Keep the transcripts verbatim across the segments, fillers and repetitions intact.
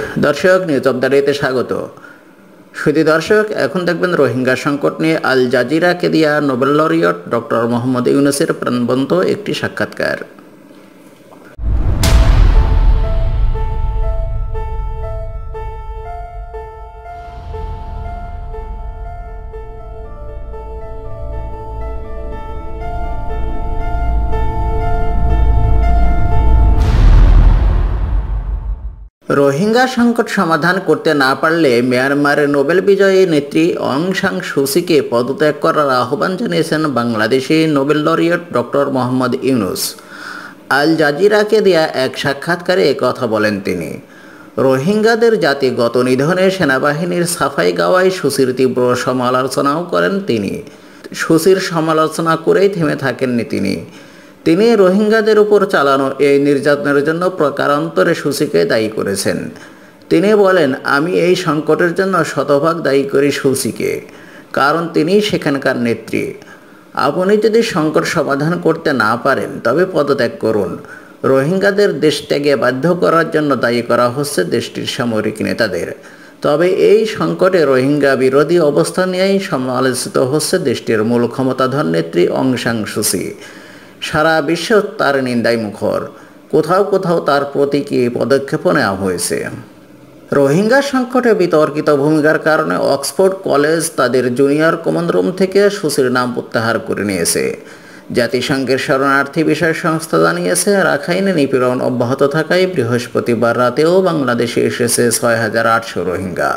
দর্শক, news of the ডেতে স্বাগত। সুধী দর্শক, এখন দেখবেন রোহিঙ্গা সংকট নিয়ে আল জাজিরাকে দিয়া নোবেল লরিয়ট ডক্টর মোহাম্মদ ইউনূসের প্রাণবন্ত একটি সাক্ষাৎকার। রোহিঙ্গা সংকট সমাধান করতে না পারলে মিয়ানমারের নোবেল বিজয়ী নেত্রী অং সান সুচিকে পদত্যাগ করার আহ্বান জানিয়েছেন বাংলাদেশি Nobel laureate doctor Mohammad Yunus. আল জাজিরাকে দেয়া এক সাক্ষাৎকারে একথা বলেন তিনি। রোহিঙ্গাদের জাতিগত নিধনে সেনাবাহিনীর সাফাই গাওয়ায় সুচির তীব্র সমালোচনাও করেন তিনি। সুচির সমালোচনা করেই থেমে থাকেননি তিনি। তিনি রোহিঙ্গাদের উপর চালানো এই নির্যাতনের জন্য প্রকারান্তরে সুচিকে দায়ী করেছেন। তিনি বলেন, আমি এই সংকটের জন্য শতভাগ দায়ী করি সুচিকে, কারণ তিনি সেখানকার নেত্রী। আপনি যদি সংকট সমাধান করতে না পারেন তবে পদত্যাগ করুন। রোহিঙ্গাদের দেশ ত্যাগে বাধ্য করার জন্য দায়ী করা হচ্ছে দেশটির সামরিক নেতাদের। তবে এই সংকটে রোহিঙ্গা বিরোধী অবস্থান নিয়েই সমালোচিত হচ্ছে দেশটির মূল ক্ষমতাধর নেত্রী অং সান সুচি। সারা বিশ্ব তার নিন্দায় মুখর। কোথাও কোথাও তার প্রতীকী পদক্ষেপও নেওয়া হয়েছে। রোহিঙ্গা সংকটে বিতর্কিত ভূমিকার কারণে অক্সফোর্ড কলেজ তাদের জুনিয়র কমন রুম থেকে সুচির নাম প্রত্যাহার করে নিয়েছে। জাতিসংঘের শরণার্থী বিষয় সংস্থা জানিয়েছে, রাখাইনে নিপীড়ন অব্যাহত থাকায় বৃহস্পতিবার রাতেও বাংলাদেশে এসেছে ছয় হাজার আটশো রোহিঙ্গা।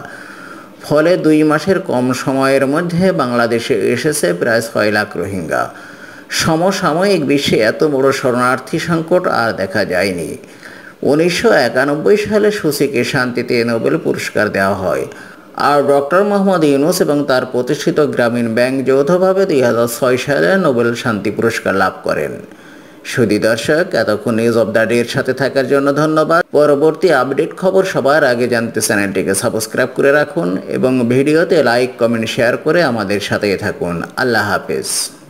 ফলে দুই মাসের কম সময়ের মধ্যে বাংলাদেশে এসেছে প্রায় ছয় লাখ রোহিঙ্গা। সমসাময়িক বিশ্বে এত বড় শরণার্থী সংকট আর দেখা যায়নি। উনিশশো একানব্বই সালে সুচিকে শান্তিতে নোবেল পুরস্কার দেওয়া হয়, আর ডক্টর মোহাম্মদ ইউনূস এবং তার প্রতিষ্ঠিত গ্রামীণ ব্যাংক যৌথভাবে দুই হাজার ছয় সালে নোবেল শান্তি পুরস্কার লাভ করেন। সুধী দর্শক, এতক্ষণ নিউজ অব দ্য ডের সাথে থাকার জন্য ধন্যবাদ। পরবর্তী আপডেট খবর সবার আগে জানতে চ্যানেলটিকে সাবস্ক্রাইব করে রাখুন এবং ভিডিওতে লাইক, কমেন্ট, শেয়ার করে আমাদের সাথেই থাকুন। আল্লাহ হাফেজ।